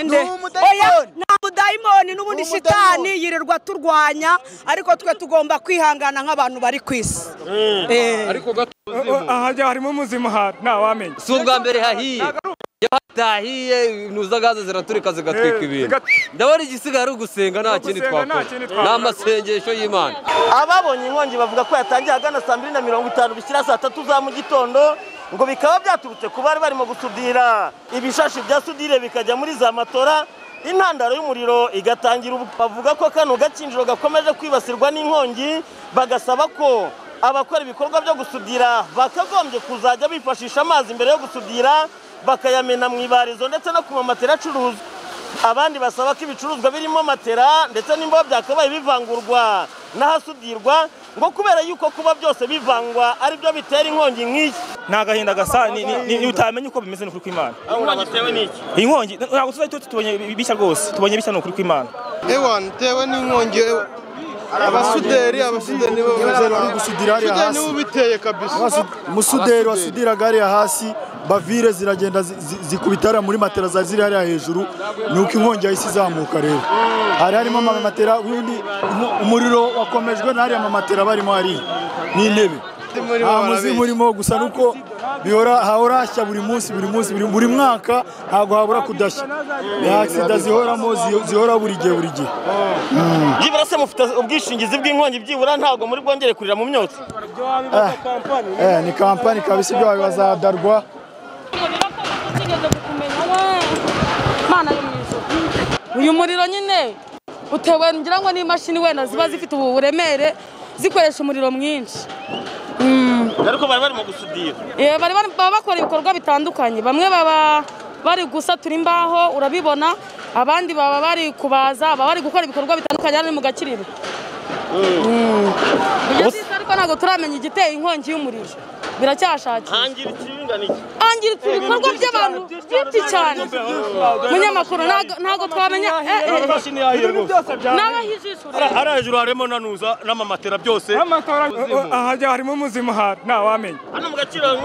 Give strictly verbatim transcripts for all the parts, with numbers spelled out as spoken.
ninde oya nta mudayimoni n'ubundi shitani yirirwa turwanya ariko twe tugomba kwihangana nk'abantu bari kwisi ariko aha harimo muzima ha nta wamenye si ubwa mbere hahiye yatahiye nuza gaze ziraturika zigatwika ibintu ndabona igisigaye ari ugusenga nta kindi twakora n'amasengesho y'Imana. Ababonye inkongi bavuga ko yatangiye agana saa mbiri na mirongo itanu bishyira saa tatu za mu gitondo ngo bikaba byaturutse ku bari barimo gusudira ibishashi bya sudire bikajya muri za matora intandaro y'umuriro igatangira. Ubu bavuga ko kano gakinjiro gakomeje kwibasirwa n'inkongi bagasaba ko abakora ibikorwa byo gusudira bakagombye kuzajya bifashisha amazi mbere yo gusudira bakayamena mu ibarizo ndetse no ku matera acuruzwa. Abandi basaba ko ibicuruzwa birimo matera ndetse n'imboga byakabaye bivangurwa n'ahasudirwa ngo kubera yuko kuba byose bivangwa ari byo bitera inkongi nk'iki. Nagahinda gasa ni utamenye uko bimeze n'ukuri kw'Imana. Inkongi tewe n'iki? Inkongi ntabwo tuzahita tubonye bishya rwose tubonye bishya n'ukuri kw'Imana. Ewan tewe n'inkongi abasuderi abasuderi nibo bari gusudira ari hasi biteye kabisa. Umusuderi wasudira gari hasi bavire ziragenda zikubitara muri matera za ziri hariya hejuru nuko inkongi yahise izamuka rero. Hari harimo amamatera ubundi umuriro wakomejwe n'ari amamatera barimo hari n'intebe. Amuzi murimo gusa nuko bihora hahora hashya buri munsi buri munsi buri mwaka ntago habura kudashya. Ya accident zihoramo zihora buri gihe buri gihe. Byibura se mufite ubwishingizi bw'inkongi byibura ntago muri bwongere kurira mu myotsi. Eh ni kampani kabisa ibyo bazadarwa. Uyu muriro nyine utewe ngira ngo n'imashini wenda ziba zifite uburemere zikoresha umuriro mwinshi. Ariko bari barimo gusudira. Eh bari bakora ibikorwa bitandukanye. Bamwe baba bari gusatura imbaho urabibona, abandi baba bari kubaza, baba bari gukora ibikorwa bitandukanye ari mu gakiriro. Ariko ntago turamenya igiteye inkongi y'umuriro. Biracyashakira. Hangiritse ibingana iki? Hangiritse ibikorwa by'abantu byinshi cyane. Munyamakuru ntago twamenya n'abahijishura. Ara hejuru harimo nanuza n'amamatera byose. Aha harimo muzima ha nta wamenye. Hano mu gaciro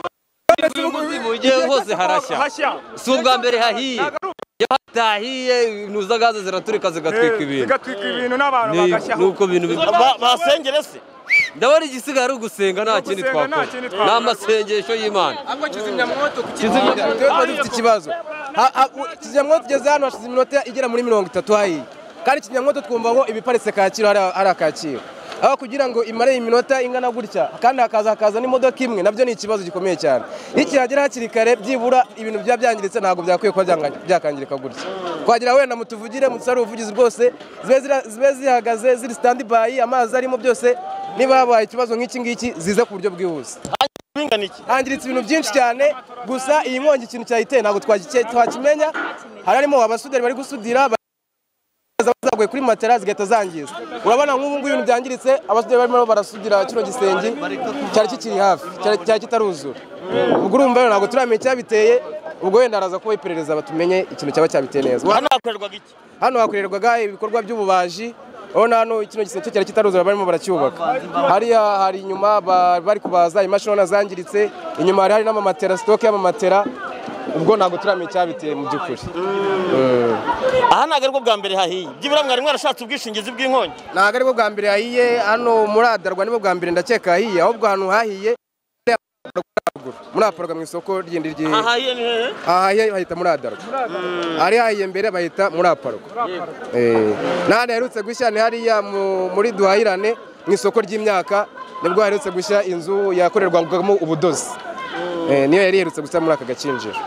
hose harashya si ubwa mbere hahiye yatahiye nuza gaze ziraturika zigatwika ibintu zigatwika ibintu n'abantu bagashya nuko bintu basengere se. Ndabona igisigaye ari ugusenga nta kindi twakora n'amasengesho y'Imana. Ahubwo kizimyamwoto kizimya dufite ikibazo. Kizimyamwoto tugeze hano hashize iminota igera muri mirongo itatu hahiye kandi kizimyamwoto twumva ngo ibiparitse Kacyiru ari Kacyiru aho kugira ngo imare iminota ingana gutya kandi hakaza hakaza n'imodoka imwe nabyo ni ikibazo gikomeye cyane. Ikihagera hakiri kare byibura ibintu bya byangiritse ntabwo byakwiye kuba byakangirika gutya. Twagira wenda mutuvugire mutsare ubuvugizi rwose zibe zihagaze ziri stand by amazi arimo byose niba habaye ikibazo nk'iki ngiki zize ku buryo bwihuse. Hangiritse ibintu byinshi cyane gusa iyi nkongi ikintu cyayiteye ntabwo twakimenya. Harimo abasuderi bari gusudira zaguye kuri matera zigahita zangiza. Urabona nk'ubu ngubu ibintu byangiritse abasuderi barimo barasudira kino gisenge cyari kikiri hafi cyari kitaruzura. Ubwo urumva rero ntabwo turamenya icyabiteye ubwo wenda araza kuba iperereza batumenye ikintu cyaba cyabiteye neza. Hano hakorerwaga iki? Hano hakorerwaga ibikorwa by'ububaji. Ona hano kino gisenge cyari kitaruzura barimo baracyubaka. Hariya hari inyuma bari kubaza imashini zangiritse inyuma hari hari n'amamatera stock y'amamatera. Ubwo ntabwo turamenya icyabiteye mu by'ukuri. Aha ntabwo aribwo bwa mbere hahiye. Byibura mwari mwarashatse ubwishingizi bw'inkongi. Ntabwo aribwo bwa mbere hahiye hano muri Adarwa nibwo bwa mbere ndakeka hahiye ahubwo hano hahiye muri aporoga mu isoko ryindi rye. Hahiye ni hehe? Hahiye bahita muri Adarwa. Ari hahiye mbere bahita muri aporoga. Eh nane herutse gushya ni hariya muri duhahirane mu isoko ry'imyaka nibwo herutse gushya inzu yakorerwagamo ubudozi. Eh niyo yari yerutse gusa muri aka gakinjiro.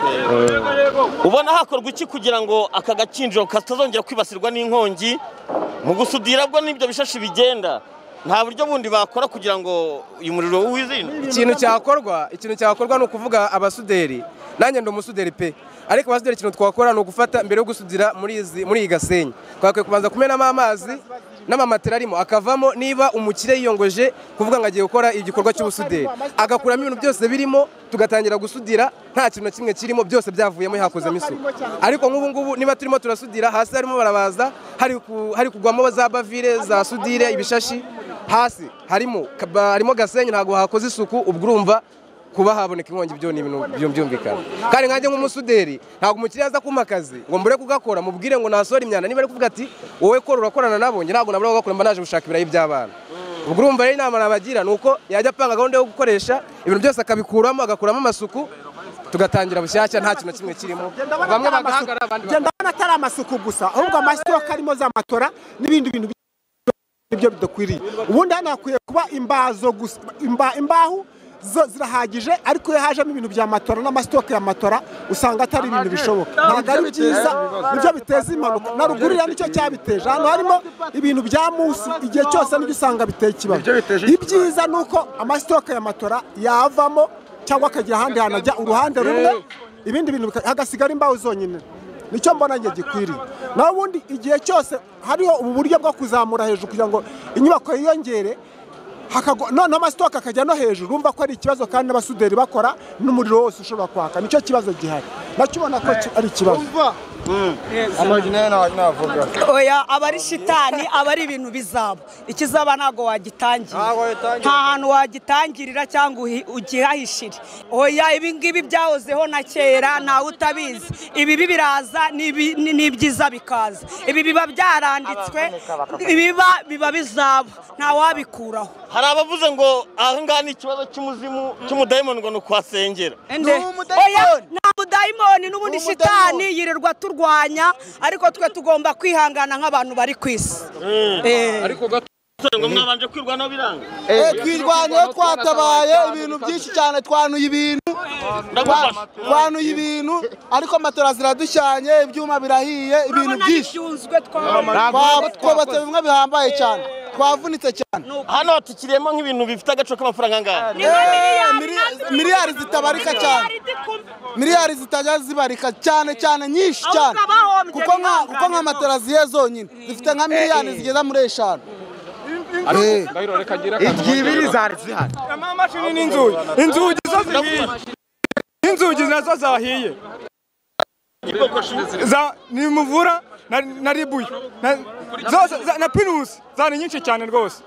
Ubona hakorwa iki kugira ngo aka gakinjiro katazongera kwibasirwa n'inkongi mu gusudira bwo n'ibyo bishashi bigenda nta buryo bundi bakora kugira ngo uyu muriro wizinde? Ikintu cyakorwa ikintu cyakorwa no kuvuga abasuderi nanjye ndo umusuderi pe ariko abasuderi ikintu twakora no gufata mbere yo gusudira muri izi muri igasenyi twakwiye kubanza kumenamo amazi n'amamatera arimo akavamo niba umukire yiyongoje kuvuga ngo agiye gukora igikorwa cy'ubusuderi agakuramo ibintu byose birimo tugatangira gusudira nta kintu na kimwe kirimo byose byavuyemo hakozemo isuku. Ariko nk'ubu ngubu niba turimo turasudira hasi harimo barabaza hari hari kugwamo za bavire za sudire ibishashi hasi harimo harimo gasenyi ntago hakoze isuku ubwo urumva kuba haboneka inkongi byo ni ibintu byumvikana kandi nkanjye nk'umusuderi ntabwo umukiriya aza kumpa akazi ngo mbure kugakora mubwire ngo nasohora imyanda niba ari kuvuga ati wowe kora urakorana nabo njye ntabwo nabura kugakora mba naje gushaka ibirayi by'abana ubwo urumva rero inama nabagira ni uko yajya apanga gahunda yo gukoresha ibintu byose akabikuramo agakuramo amasuku tugatangira bushyashya nta kintu kimwe kirimo bamwe bagahagarara abandi ndabona atari amasuku gusa ahubwo amasitoka arimo za matora n'ibindi bintu ibyo bidakwiriye ubundi hano hakwiye kuba imbazo gusa imbaho zo zirahagije ariko iyo hajemo ibintu bya matora n'amasitoke ya matora usanga atari ibintu bishoboka ntabwo ari byiza nibyo biteza impanuka na rugurira nicyo cyabiteje hano harimo ibintu bya musi igihe cyose nibyo usanga biteye ikibazo ibyiza ni uko amasitoke ya matora yavamo cyangwa akagira ahandi hantu ajya uruhande rumwe ibindi bintu hagasigara imbaho zonyine nicyo mbona nge gikwiriye naho ubundi igihe cyose hariho ubu buryo bwo kuzamura hejuru kugira ngo inyubako yiyongere none amasitoke akajya no hejuru urumva ko ari ikibazo kandi n'abasuderi bakora n'umuriro wose ushobora kwaka nicyo kibazo gihari nacyo ubona ko ari ikibazo oya aba ari shitani aba ari ibintu bizaba ikizaba ntabwo wagitangira nta hantu wagitangirira cyangwa ugihahishire oya ibi ngibi byahozeho na kera ntawe utabizi ibi biraza n'ibyiza bikaza ibi biba byaranditswe ibiba biba bizaba ntawabikuraho hari abavuze ngo aha ngaha ni ikibazo cy'umuzimu cy'umudayimoni ngo ni ukwasengera oya nta mudayimoni n'ubundi shitani yirirwa turwanya ariko twe tugomba kwihangana nk'abantu bari ku isi ariko ngo mwabanje kwirwanaho biranga twirwanyeho twatabaye ibintu byinshi cyane twanuye ibintu twanuye ibintu ariko matora ziradushyanye ibyuma birahiye ibintu byinshi twabatse bimwe bihambaye cyane twavunitse cyane hano hatikiriyemo nk'ibintu bifite agaciro k'amafaranga angahe miliyari zitabarika cyane miliyari zitajya zibarika cyane cyane nyinshi cyane kuko nka matora ziye zonyine zifite nka miliyari zigeza muri eshanu ibiri zari zihari amamashini n'inzugi inzugi zo zihiye inzugi nazo zahiye ni muvura na ribuye na pinusi zari nyinshi cyane rwose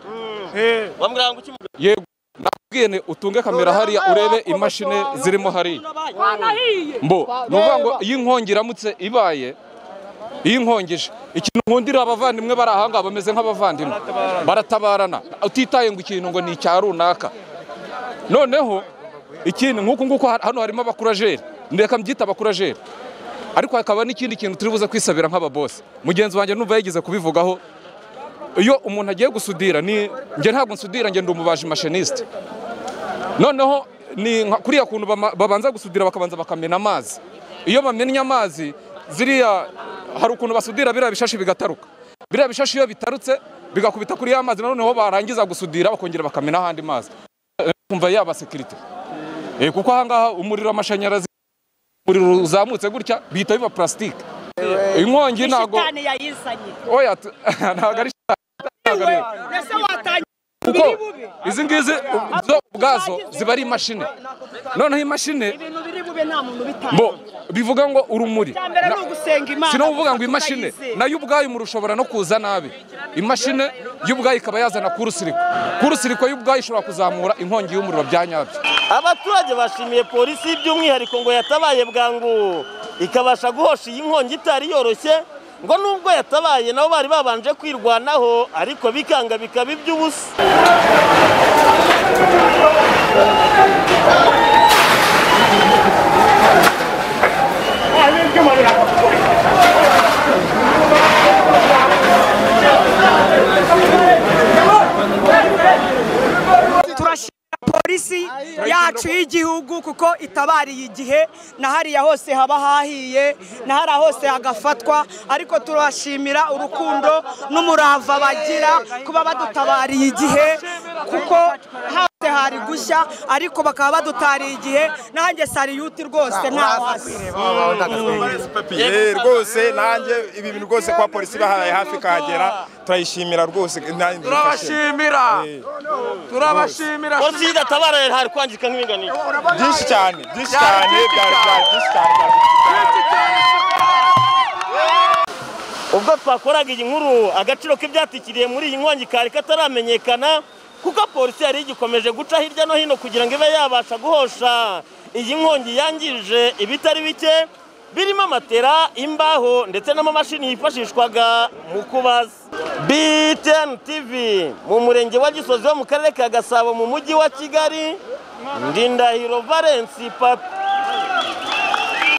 yego nakubwiye utunge kamera hariya urebe imashini zirimo hariya mbo ni ukuvuga ngo iyo inkongi iramutse ibaye iyo inkongije ikintu nkundira abavandimwe bari aha ngaha bameze nk'abavandimwe baratabarana utitaye ngo ikintu ngo ni icya runaka noneho ikintu nk'uku nguku hano harimo abakurajeri ndeka mbyita abakurajeri ariko hakaba n'ikindi kintu turi buze kwisabira nk'ababosi mugenzi wanjye numva yagize kubivugaho iyo umuntu agiye gusudira ni njye ntabwo nsudira njye ndi umubaji mashiniste noneho ni kuriya kuntu babanza gusudira bakabanza bakamena amazi iyo bamennye amazi ziriya hari ukuntu basudira biriya bishashi bigataruka biriya bishashi iyo bitarutse bigakubita kuri ya mazi noneho barangiza gusudira bakongera bakamena ahandi mazi kumva yaba sekirite kuko aha ngaha umuriro w'amashanyarazi umuriro uzamutse gutya bihita biba plastique inkongi ntago oya ntago ari kuko izi ngizi zo ubwazo ziba ari imashini noneho imashini bo bivuga ngo urumuri sino uvuga ngo imashini nayo ubwayo umuriro ushobora no kuza nabi imashini y'ubwayo ikaba yazana kurusiriko kurusiriko y'ubwayo ishobora kuzamura inkongi y'umuriro bya nyabyo abaturage bashimiye polisi by'umwihariko ngo yatabaye bwangu ikabasha guhosha iyi nkongi itari yoroshye ngo nubwo yatabaye nabo bari babanje kwirwanaho ariko bikanga bikaba iby'ubusa polisi yacu y'igihugu kuko itabariye igihe na hariya hose haba hahiye na hariya hose hagafatwa ariko turashimira urukundo n'umurava bagira kuba badutabariye igihe kuko hose hari gushya ariko bakaba badutariye igihe nanjye sariyuti rwose nta hasi rwose nanjye ibi bintu rwose kwa polisi bahaye hafi kahagera turayishimira rwose turabashimira turabashimira polisi idatabara hari kwangika nk'ibingani byinshi cyane byinshi cyane byari byinshi cyane ubwo twakoraga iyi nkuru agaciro k'ibyatikiriye muri iyi nkongi kari kataramenyekana kuko polisi yari igikomeje guca hirya no hino kugira ngo ibe yabasha guhosha iyi nkongi yangije ibitari bike birimo amatera, imbaho ndetse n'amamashini yifashishwaga mu kubaza. B T N T V mu murenge wa Gisozi wo mu karere ka Gasabo mu mujyi wa Kigali, Ndindahiro Valence Papi.